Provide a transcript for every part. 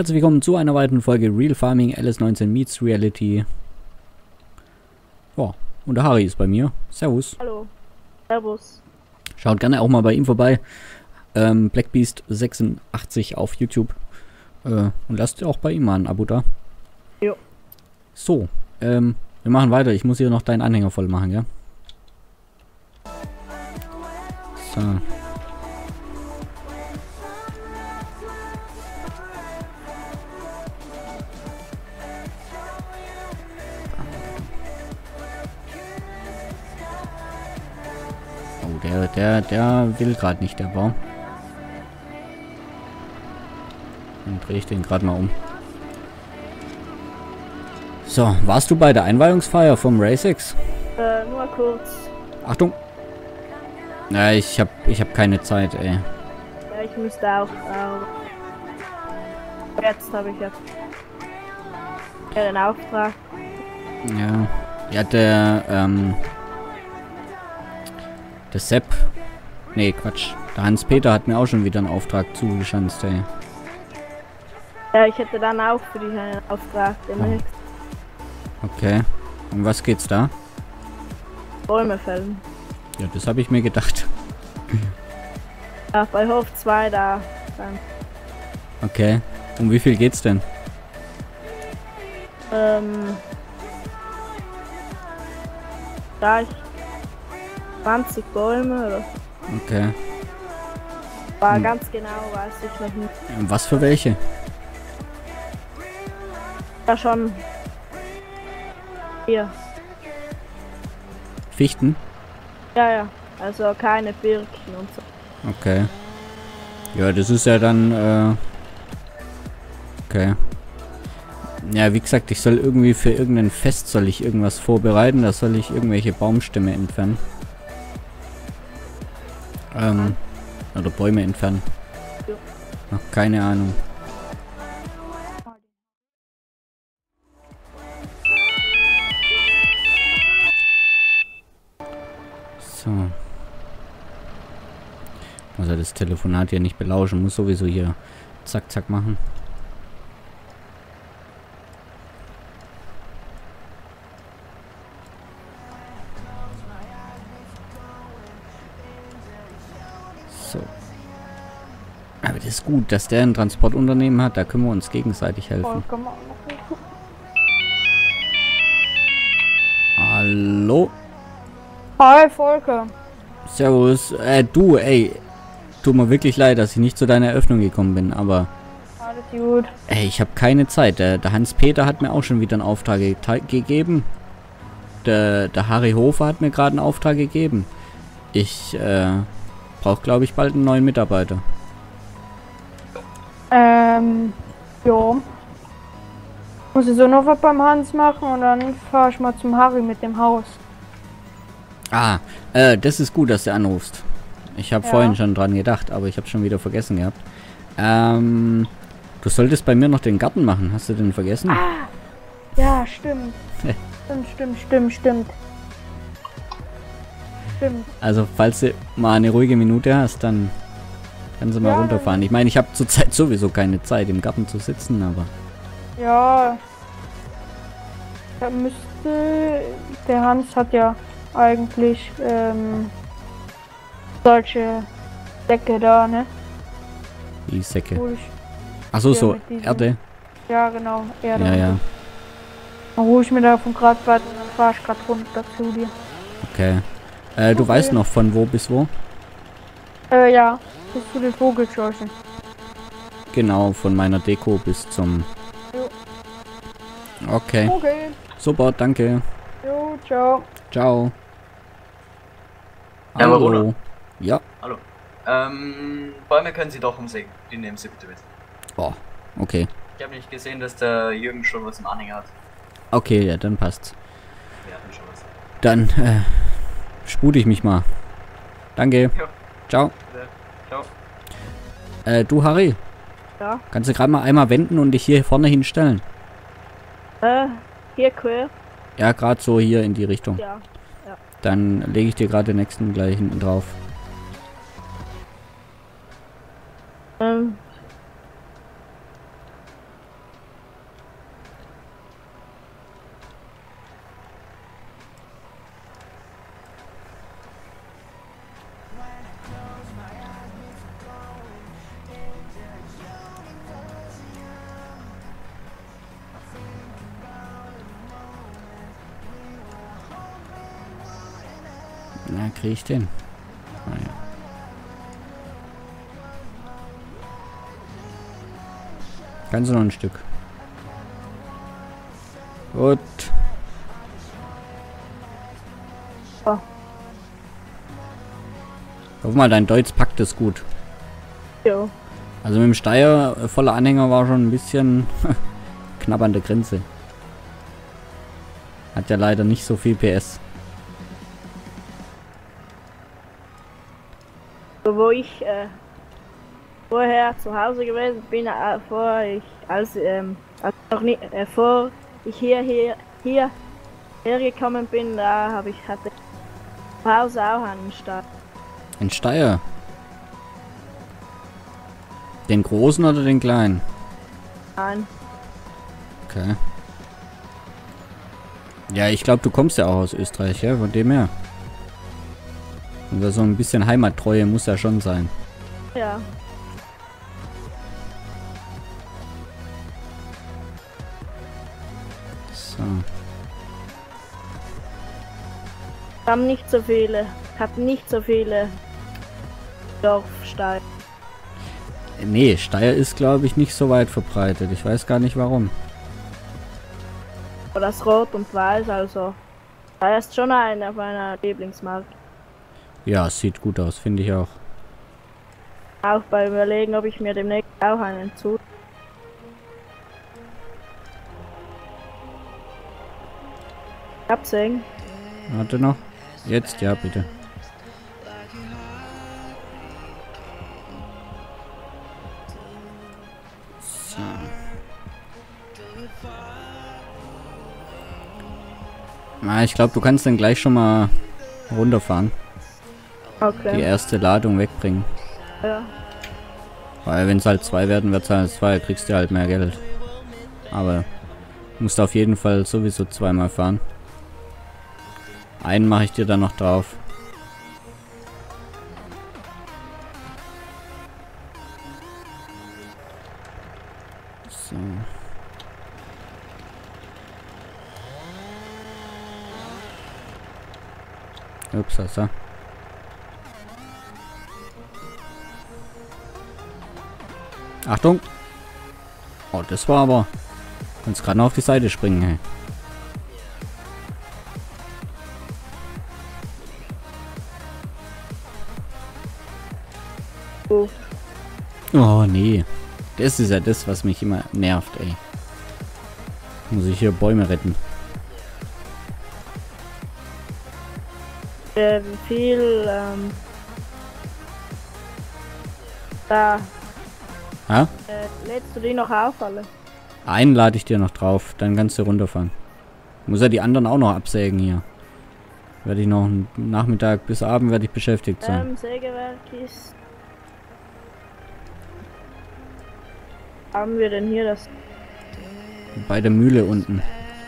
herzlich willkommen zu einer weiteren Folge Real Farming LS19 Meets Reality. Ja, und der Harry ist bei mir. Servus. Hallo. Servus. Schaut gerne auch mal bei ihm vorbei. Blackbeast86 auf YouTube. Und lasst auch bei ihm mal ein Abo da. Jo. So, wir machen weiter. Ich muss hier noch deinen Anhänger voll machen, ja? So. Oh, der will gerade nicht, der Baum. Dann drehe ich den gerade mal um. So, warst du bei der Einweihungsfeier vom RaceX? Nur kurz. Achtung! Ja, ich hab keine Zeit, ey. Ja, ich müsste auch. Jetzt habe ich jetzt den Auftrag. Ja. Ja, der Sepp. Nee, Quatsch. Der Hans-Peter hat mir auch schon wieder einen Auftrag zugeschanzt, ey. Ja, ich hätte dann auch für dich einen Auftrag demnächst. Okay. Um was geht's da? Bäume fällen. Ja, das habe ich mir gedacht. Ja, bei Hof 2 da. Dann. Okay. Um wie viel geht's denn? Da ich 20 Bäume oder. Okay. War ganz genau, weiß ich noch nicht. Was für welche? Ja, schon. Hier. Fichten? Ja. Also keine Birken und so. Okay. Ja, das ist ja dann, okay. Ja, wie gesagt, ich soll irgendwie für irgendein Fest soll ich irgendwas vorbereiten. Da soll ich irgendwelche Baumstämme entfernen. Oder Bäume entfernen. Jo. Ach, keine Ahnung. So. Muss er das Telefonat hier nicht belauschen, muss sowieso hier zack, zack machen. So. Aber das ist gut, dass der ein Transportunternehmen hat, da können wir uns gegenseitig helfen. Hallo? Hi, Volker. Servus. Du, ey. Tut mir wirklich leid, dass ich nicht zu deiner Eröffnung gekommen bin, aber... Alles gut. Ey, ich habe keine Zeit. Der Hans-Peter hat mir auch schon wieder einen Auftrag gegeben. Der Harry Hofer hat mir gerade einen Auftrag gegeben. Ich brauche, glaube ich, bald einen neuen Mitarbeiter. Ja. Muss ich so noch was beim Hans machen und dann fahre ich mal zum Harry mit dem Haus. Ah, das ist gut, dass du anrufst. Ich habe vorhin schon dran gedacht, aber ich habe schon wieder vergessen gehabt. Du solltest bei mir noch den Garten machen. Hast du den vergessen? Ah, ja, stimmt. Stimmt. Also, falls du mal eine ruhige Minute hast, dann kannst du mal runterfahren. Ich meine, ich habe zurzeit sowieso keine Zeit, im Garten zu sitzen, aber... Ja. Da müsste... Der Hans hat ja eigentlich, solche Säcke da, ne? Die Säcke. Wo ich Achso, hier so mit diesem- Erde. Ja, genau, Erde. Ja. Dann hole ich mir davon gerade was und dann fahre ich gerade runter zu dir. Okay. Du weißt noch von wo bis wo? Ja, bis zu den Vogelscheuchen. Genau, von meiner Deko bis zum... Jo. Okay. Okay. Super, danke. Jo, ciao. Ciao. Ja, Hallo. Bruder. Ja. Hallo. Bäume können Sie doch umsägen. Die nehmen Sie bitte mit. Oh, okay. Ich habe nicht gesehen, dass der Jürgen schon was im Anhänger hat. Okay, ja, dann passt's. Wir hatten schon was. Dann, spute ich mich mal. Danke. Ja. Ciao. Bitte. Ciao. Du Harry, Ja. kannst du gerade mal einmal wenden und dich hier vorne hinstellen? Hier quer. Ja, gerade so hier in die Richtung. Ja. Dann lege ich dir gerade den nächsten gleich hinten drauf. Ja, kriege ich den. Ah, ja. Kannst du noch ein Stück. Gut. Oh. Hoff mal, dein Deutsch packt es gut. Jo. Also mit dem Steyr voller Anhänger war schon ein bisschen knapp an der Grenze. Hat ja leider nicht so viel PS. So, wo ich vorher zu Hause gewesen bin, als noch nie, bevor ich hierher gekommen bin, hatte ich zu Hause auch einen Stall. Ein Steyr? Den großen oder den kleinen? Nein. Okay. Ja, ich glaube, du kommst ja auch aus Österreich, ja, von dem her. Und so ein bisschen Heimattreue muss ja schon sein. Ja. So. Hatten nicht so viele Dorfstall. Nee, Steyr ist, glaube ich, nicht so weit verbreitet. Ich weiß gar nicht warum. Aber das Rot und Weiß, also da ist schon einer meiner Lieblingsmarke. Ja, sieht gut aus, finde ich auch. Auch bei Überlegen, ob ich mir demnächst auch einen zu. Absägen. Warte noch. Jetzt, ja, bitte. So. Na, ich glaube, du kannst dann gleich schon mal runterfahren. Die Okay. erste Ladung wegbringen. Ja. Weil wenn es halt 2 werden, wird es halt 2, kriegst du halt mehr Geld. Aber du musst auf jeden Fall sowieso 2-mal fahren. Einen mache ich dir dann noch drauf. So. Ups, so. Achtung! Oh, das war aber... Kannst gerade noch auf die Seite springen, hey. Oh. Oh, nee. Das ist ja das, was mich immer nervt, ey. Muss ich hier Bäume retten. Wie viel, da, Ha? lädst du die noch auf alle? Einen lade ich dir noch drauf, dann kannst du runterfahren. Muss ja die anderen auch noch absägen hier. Werde ich noch einen Nachmittag bis Abend werde ich beschäftigt sein. Sägewerk ist... Haben wir denn hier das? Bei der Mühle unten.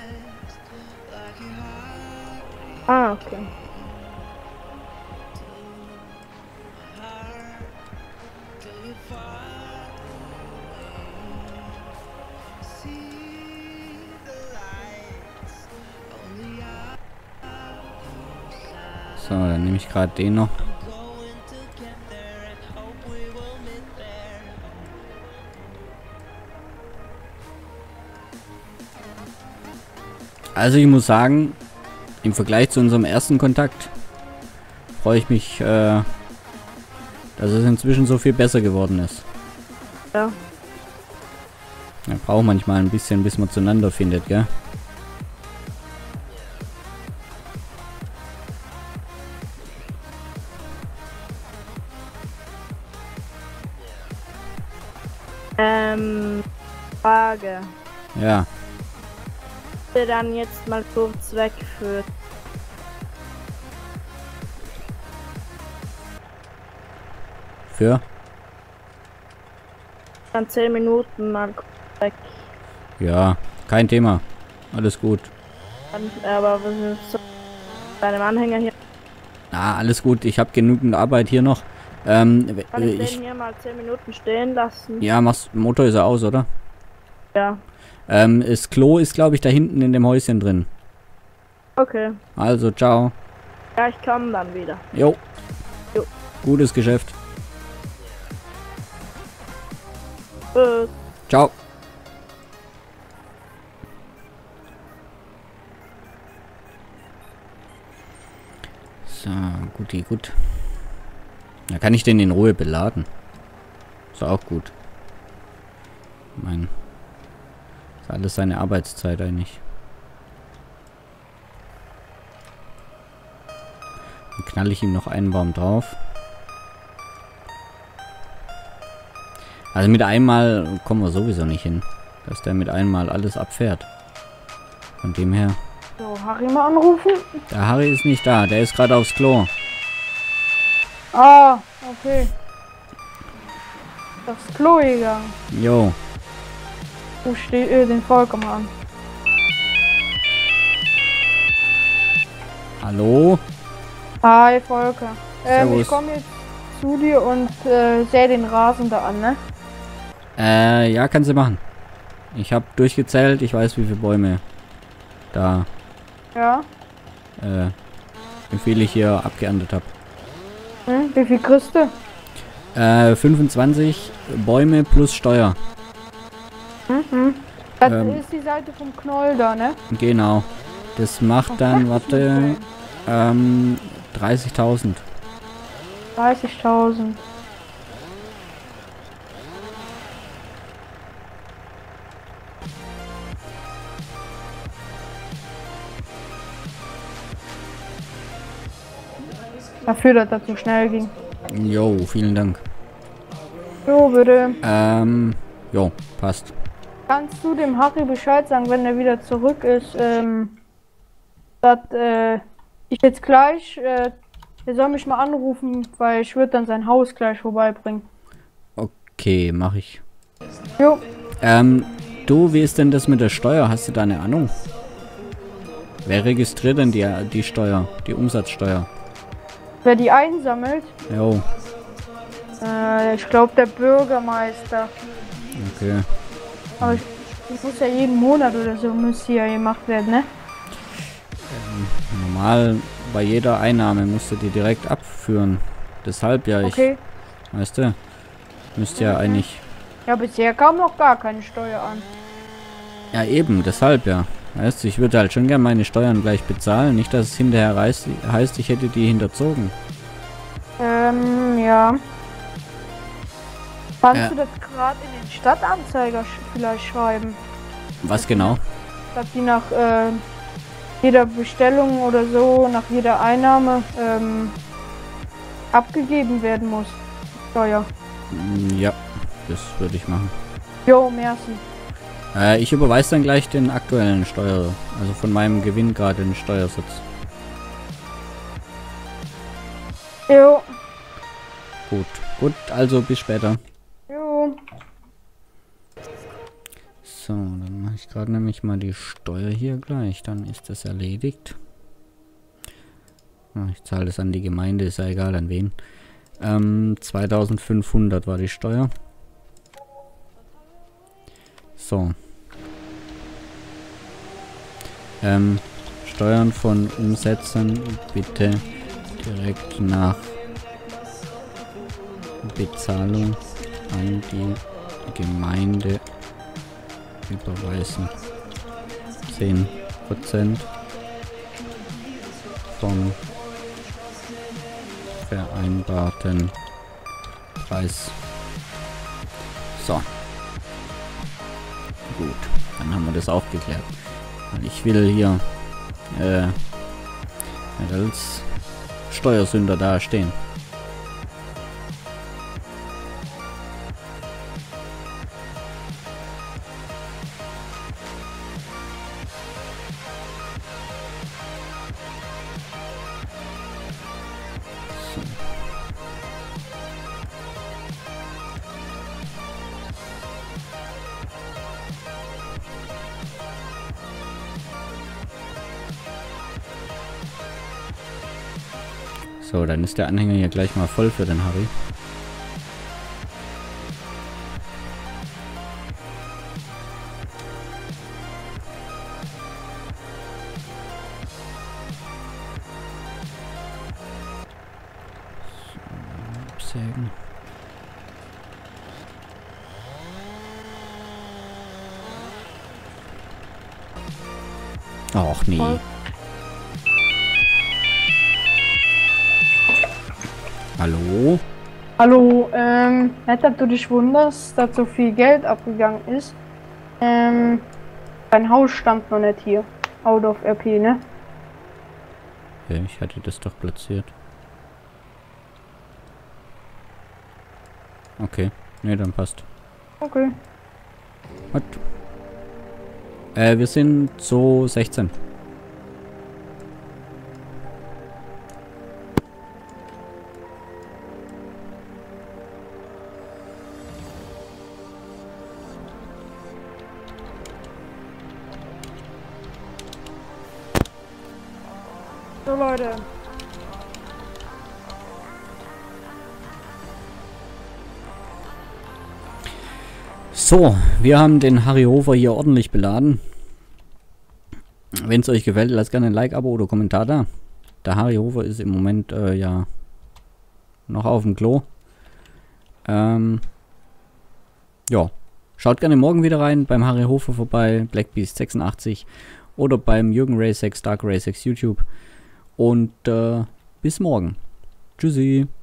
Ah, okay. So, dann nehme ich gerade den noch. Also ich muss sagen, im Vergleich zu unserem ersten Kontakt freue ich mich, dass es inzwischen so viel besser geworden ist. Ja. Ja, braucht manchmal ein bisschen, bis man zueinander findet, gell? Frage. Ja. Wir dann jetzt mal kurz weg für Für? dann 10 Minuten mal kurz weg. Ja, kein Thema. Alles gut. Dann, aber wir sind so bei einem Anhänger hier. Ah, alles gut. Ich habe genügend Arbeit hier noch. Kann ich den hier mal 10 Minuten stehen lassen? Ja, Motor ist ja aus, oder? Ja. Das Klo ist, glaube ich, da hinten in dem Häuschen drin. Okay. Also, ciao. Ja, ich komme dann wieder. Jo. Jo. Gutes Geschäft. Tschüss. Ciao. So, guti, gut. Da kann ich den in Ruhe beladen. Ist auch gut. Ich meine, ist alles seine Arbeitszeit eigentlich. Dann knall ich ihm noch einen Baum drauf. Also mit einmal kommen wir sowieso nicht hin, dass der mit einmal alles abfährt. Von dem her. So, Harry mal anrufen. Der Harry ist nicht da, der ist gerade aufs Klo. Ah, okay. Aufs Klo gegangen. Jo. Ruf den Volker mal an. Hallo? Hi, Volker. Servus. Ich komme jetzt zu dir und sähe den Rasen da an, ne? Ja, kann sie machen. Ich habe durchgezählt, ich weiß, wie viele Bäume da Ja. wie viel ich hier abgeerntet habe. Hm? Wie viel kriegst du? 25 Bäume plus Steuer. Mhm. Das Ähm. ist die Seite vom Knoll da, ne? Genau. Das macht dann, warte, 30.000. 30.000. Dafür, dass das so schnell ging. Jo, vielen Dank. Jo, bitte. Jo, passt. Kannst du dem Harry Bescheid sagen, wenn er wieder zurück ist, dass ich jetzt gleich, er soll mich mal anrufen, weil ich würde dann sein Haus gleich vorbeibringen. Okay, mach ich. Jo, Du, wie ist denn das mit der Steuer? Hast du da eine Ahnung? Wer registriert denn die Steuer, die Umsatzsteuer? wer die einsammelt, Jo, ich glaube der Bürgermeister. okay. Aber ich muss ja jeden Monat oder so muss hier gemacht werden, ne? Normal, bei jeder Einnahme musst du die direkt abführen. Deshalb ja, Okay. weißt du, müsste ja eigentlich... Ja, bisher kam noch gar keine Steuer an. Ja eben, deshalb ja. Weißt du, ich würde halt schon gerne meine Steuern gleich bezahlen. Nicht, dass es hinterher heißt, ich hätte die hinterzogen. Ja. Kannst Ja. du das gerade in den Stadtanzeiger vielleicht schreiben? Was genau? Dass die nach jeder Bestellung oder so, nach jeder Einnahme abgegeben werden muss. Steuer. Ja, das würde ich machen. Jo, merci. Ich überweise dann gleich den aktuellen Steuer, also von meinem Gewinn gerade den Steuersatz. Jo. Gut, also bis später. Jo. So, dann mache ich gerade nämlich mal die Steuer hier gleich, dann ist das erledigt. Ich zahle das an die Gemeinde, ist ja egal an wen. 2500 war die Steuer. So. Steuern von Umsätzen bitte direkt nach Bezahlung an die Gemeinde überweisen. 10% vom vereinbarten Preis. So. Gut, dann haben wir das auch geklärt. Weil ich will hier nicht als Steuersünder dastehen. So, dann ist der Anhänger hier gleich mal voll für den Harry. durchsägen. Ach nee. Hallo? Hallo, nicht, ob du dich wunderst, dass so viel Geld abgegangen ist. Dein Haus stand noch nicht hier. Out of RP, ne? Ja, ich hatte das doch platziert. Okay. Ne, dann passt. Okay. Gut. Wir sind so 16. So, Leute. So, wir haben den Harry Hofer hier ordentlich beladen. Wenn es euch gefällt, lasst gerne ein Like, Abo oder Kommentar da. Der Harry Hofer ist im Moment ja noch auf dem Klo. Ja, schaut gerne morgen wieder rein beim Harry Hofer vorbei, Blackbeast 86 oder beim Jürgen Ray 6, Dark Ray 6 YouTube. Und bis morgen. Tschüssi.